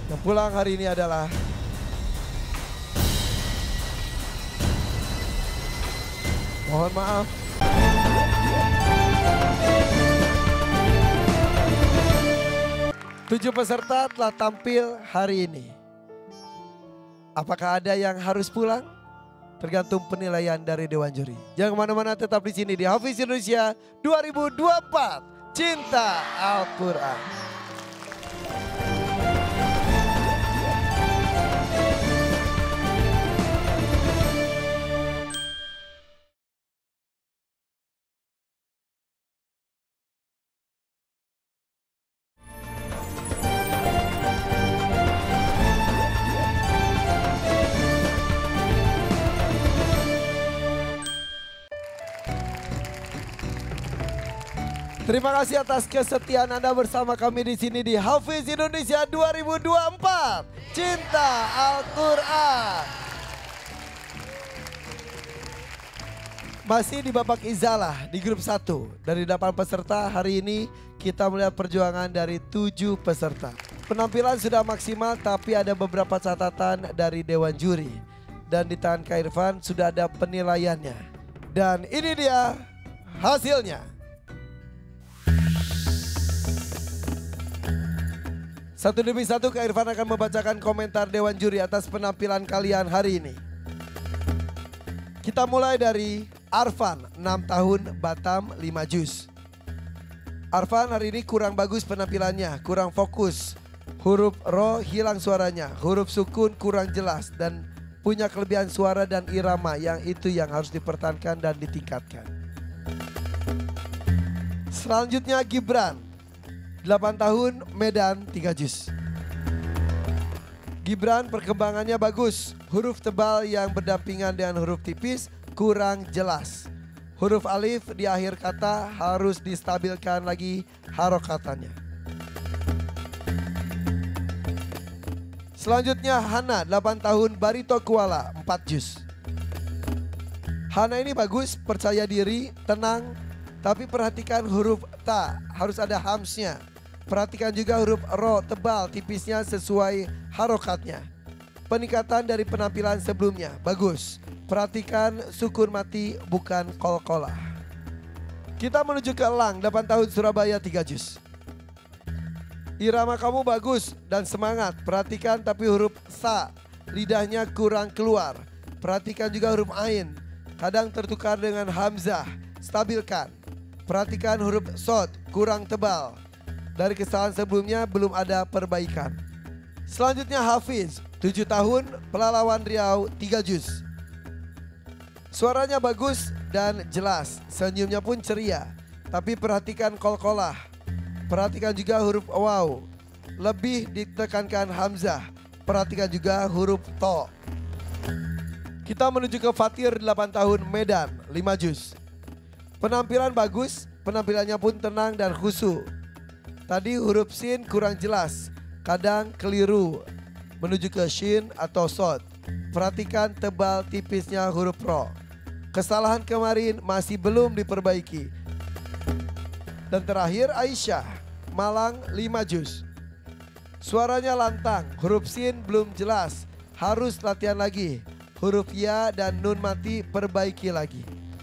Yang pulang hari ini adalah mohon maaf. Tujuh peserta telah tampil hari ini. Apakah ada yang harus pulang? Tergantung penilaian dari Dewan Juri. Jangan kemana-mana, tetap di sini di Hafiz Indonesia 2024. Cinta Al-Quran. Terima kasih atas kesetiaan Anda bersama kami di sini di Hafiz Indonesia 2024. Cinta Al-Quran. Masih di babak izalah di grup 1. Dari 8 peserta hari ini kita melihat perjuangan dari 7 peserta. Penampilan sudah maksimal tapi ada beberapa catatan dari Dewan Juri. Dan di tangan Kak Irfan sudah ada penilaiannya. Dan ini dia hasilnya. Satu demi satu Kak Irfan akan membacakan komentar Dewan Juri atas penampilan kalian hari ini. Kita mulai dari Arfan, 6 tahun, Batam, 5 juz. Arfan hari ini kurang bagus penampilannya, kurang fokus. Huruf ro hilang suaranya, huruf sukun kurang jelas dan punya kelebihan suara dan irama yang itu yang harus dipertahankan dan ditingkatkan. Selanjutnya Gibran. 8 tahun, Medan, 3 juz. Gibran perkembangannya bagus. Huruf tebal yang berdampingan dengan huruf tipis kurang jelas. Huruf alif di akhir kata harus distabilkan lagi harokatannya. Selanjutnya Hana, 8 tahun, Barito Kuala, 4 juz. Hana ini bagus, percaya diri, tenang, tapi perhatikan huruf ta, harus ada hamsnya. Perhatikan juga huruf ro tebal tipisnya sesuai harokatnya. Peningkatan dari penampilan sebelumnya bagus. Perhatikan sukun mati bukan kol-kolah. Kita menuju ke Elang, 8 tahun, Surabaya, 3 juz. Irama kamu bagus dan semangat. Perhatikan tapi huruf sa, lidahnya kurang keluar. Perhatikan juga huruf ain, kadang tertukar dengan hamzah. Stabilkan. Perhatikan huruf sod, kurang tebal. Dari kesalahan sebelumnya belum ada perbaikan. Selanjutnya Hafiz, 7 tahun, Pelalawan Riau, 3 juz. Suaranya bagus dan jelas, senyumnya pun ceria. Tapi perhatikan kol-kolah. Perhatikan juga huruf waw. Lebih ditekankan hamzah. Perhatikan juga huruf to. Kita menuju ke Fatir, 8 tahun, Medan, 5 juz. Penampilan bagus, penampilannya pun tenang dan khusyuk. Tadi huruf sin kurang jelas, kadang keliru menuju ke shin atau sod. Perhatikan tebal tipisnya huruf ro. Kesalahan kemarin masih belum diperbaiki. Dan terakhir Aisyah, Malang, 5 juz. Suaranya lantang, huruf sin belum jelas, harus latihan lagi. Huruf ya dan nun mati perbaiki lagi.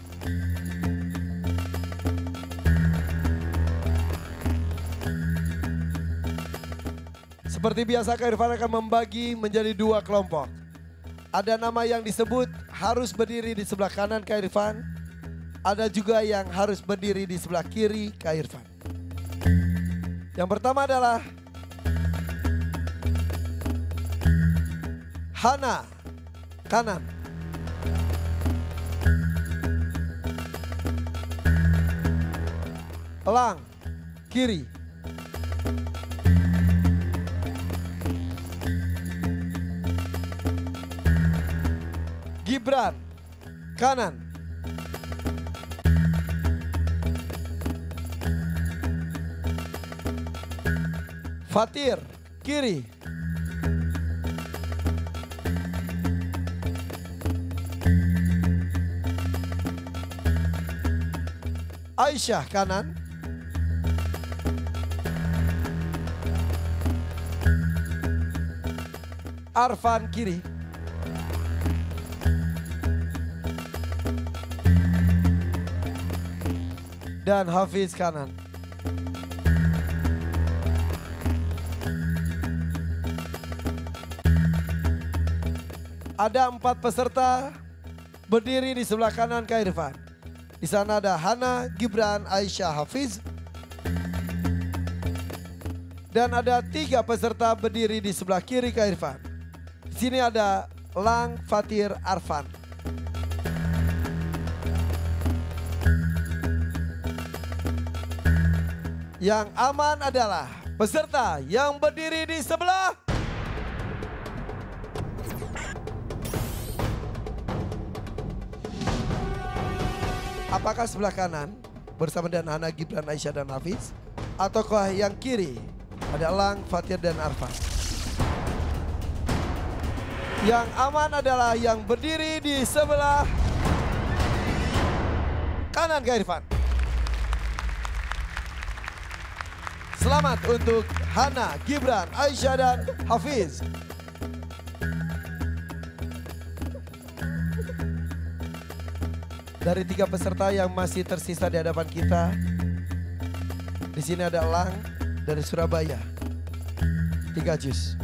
Seperti biasa Kak Irfan akan membagi menjadi 2 kelompok. Ada nama yang disebut harus berdiri di sebelah kanan Kak Irfan. Ada juga yang harus berdiri di sebelah kiri Kak Irfan. Yang pertama adalah Hana, kanan. Elang, kiri. Gibran, kanan. Fatir, kiri. Aisyah, kanan. Arfan kiri. Dan Hafiz kanan. Ada 4 peserta berdiri di sebelah kanan Kak Irfan. Di sana ada Hana, Gibran, Aisyah, Hafiz. Dan ada 3 peserta berdiri di sebelah kiri Kak Irfan. Di sini ada Lang, Fatir, Arfan. Yang aman adalah peserta yang berdiri di sebelah. Apakah sebelah kanan bersama dengan Hana, Gibran, Aisyah, dan Hafiz? Ataukah yang kiri ada Lang, Fatir, dan Arfan? Yang aman adalah yang berdiri di sebelah kanan Kak Irfan. Selamat untuk Hana, Gibran, Aisyah, dan Hafiz. Dari 3 peserta yang masih tersisa di hadapan kita, di sini ada Lang dari Surabaya, 3 juz.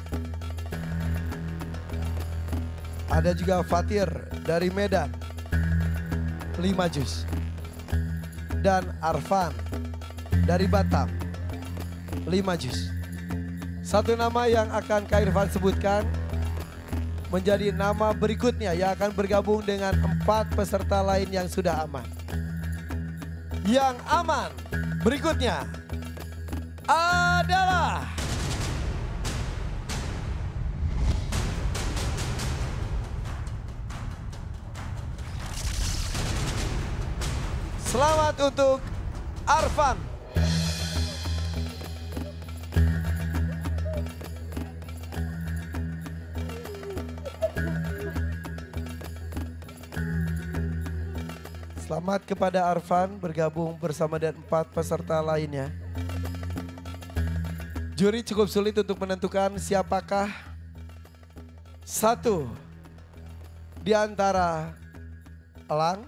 Ada juga Fatir dari Medan, 5 juz. Dan Arfan dari Batam, 5 juz. Satu nama yang akan Kak Irfan sebutkan menjadi nama berikutnya yang akan bergabung dengan 4 peserta lain yang sudah aman. Yang aman berikutnya adalah selamat untuk Arfan. Selamat kepada Arfan bergabung bersama dengan 4 peserta lainnya. Juri cukup sulit untuk menentukan siapakah satu di antara Lang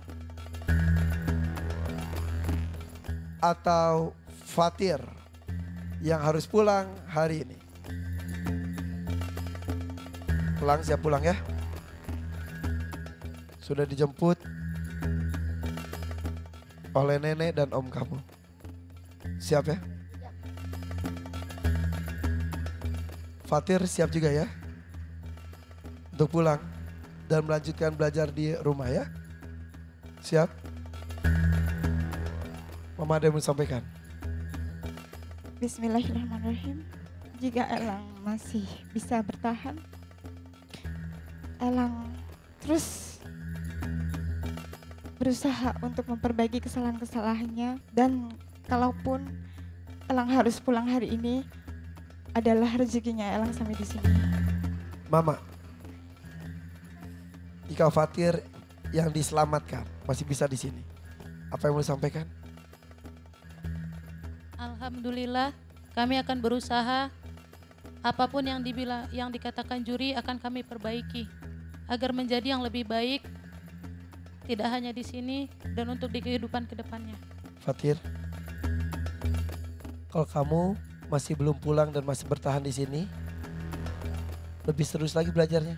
atau Fatir yang harus pulang hari ini. Lang, siap pulang ya? Sudah dijemput oleh nenek dan om kamu. Siap ya? Siap. Fatir siap juga ya? Untuk pulang dan melanjutkan belajar di rumah ya? Siap? Mama ada yang mau sampaikan? Bismillahirrahmanirrahim. Jika Elang masih bisa bertahan, Elang terus berusaha untuk memperbaiki kesalahan-kesalahannya, dan kalaupun Elang harus pulang hari ini adalah rezekinya Elang sampai di sini. Mama, jika Fatir yang diselamatkan masih bisa di sini, apa yang mau sampaikan? Alhamdulillah, kami akan berusaha. Apapun yang dikatakan juri akan kami perbaiki agar menjadi yang lebih baik. Tidak hanya di sini dan untuk di kehidupan kedepannya. Fatir, kalau kamu masih belum pulang dan masih bertahan di sini, lebih serius lagi belajarnya.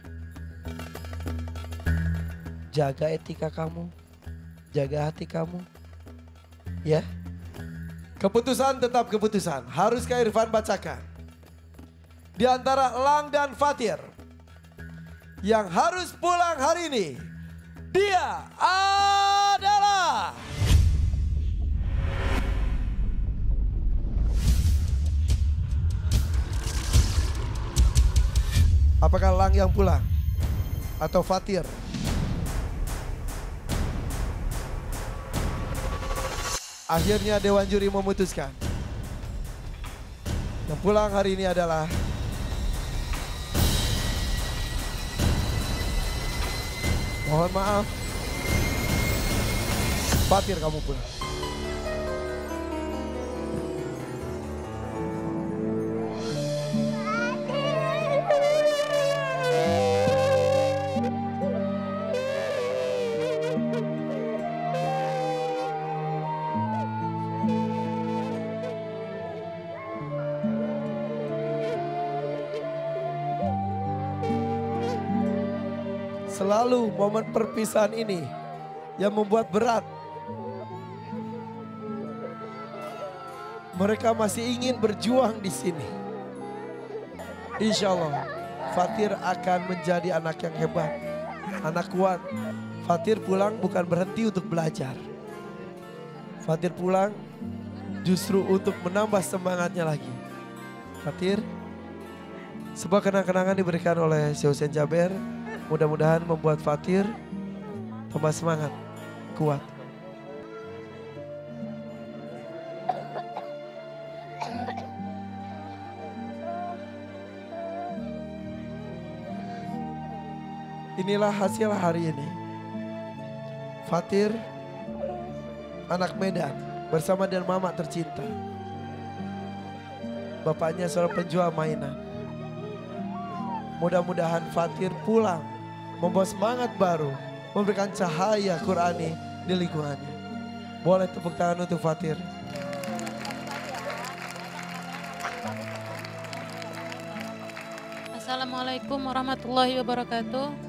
Jaga etika kamu, jaga hati kamu, ya. Keputusan tetap keputusan. Harus Kak Irfan bacakan. Di antara Lang dan Fatir yang harus pulang hari ini, dia adalah apakah Lang yang pulang atau Fatir? Akhirnya Dewan Juri memutuskan yang pulang hari ini adalah mohon maaf, Fatir, kamu pulang. Selalu momen perpisahan ini yang membuat berat. Mereka masih ingin berjuang di sini. Insya Allah Fatir akan menjadi anak yang hebat, anak kuat. Fatir pulang bukan berhenti untuk belajar. Fatir pulang justru untuk menambah semangatnya lagi. Fatir, sebuah kenang-kenangan diberikan oleh Syekh Hussein Jaber. Mudah-mudahan membuat Fatir tambah semangat, kuat. Inilah hasil hari ini. Fatir, anak Medan, bersama dengan mama tercinta. Bapaknya seorang penjual mainan. Mudah-mudahan Fatir pulang membawa semangat baru, memberikan cahaya Qurani di lingkungannya. Boleh tepuk tangan untuk Fatir. Assalamualaikum warahmatullahi wabarakatuh.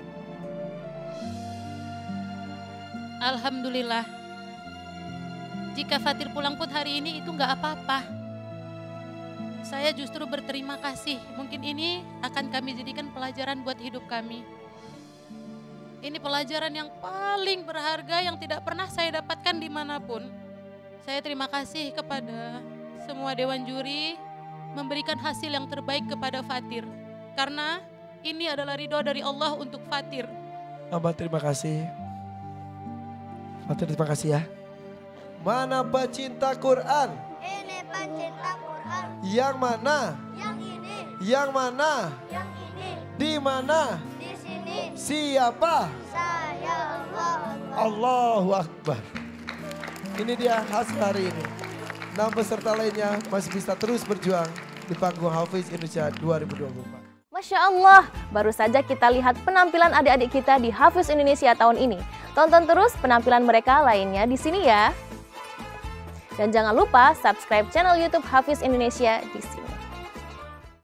Alhamdulillah. Jika Fatir pulang pun hari ini itu nggak apa-apa. Saya justru berterima kasih. Mungkin ini akan kami jadikan pelajaran buat hidup kami. Ini pelajaran yang paling berharga yang tidak pernah saya dapatkan dimanapun. Saya terima kasih kepada semua dewan juri memberikan hasil yang terbaik kepada Fatir. Karena ini adalah ridho dari Allah untuk Fatir. Abah terima kasih. Fatir terima kasih ya. Mana pecinta Quran? Ini pecinta Quran. Yang mana? Yang ini. Yang mana? Yang ini. Di mana? Di sini. Siapa? Saya Allah. Allahu Akbar. Ini dia hasil hari ini. 6 peserta lainnya masih bisa terus berjuang di panggung Hafiz Indonesia 2024. Masya Allah, baru saja kita lihat penampilan adik-adik kita di Hafiz Indonesia tahun ini. Tonton terus penampilan mereka lainnya di sini ya. Dan jangan lupa subscribe channel YouTube Hafiz Indonesia di sini.